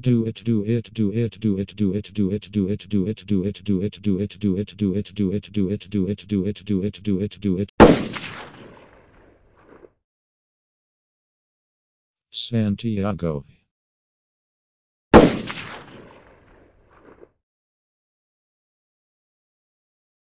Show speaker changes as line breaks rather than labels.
Do it, do it, do it, do it, do it, do it, do it, do it, do it, do it, do it, do it, do it, do it, do it, do it, do it, do it, do it, do it. Santiago.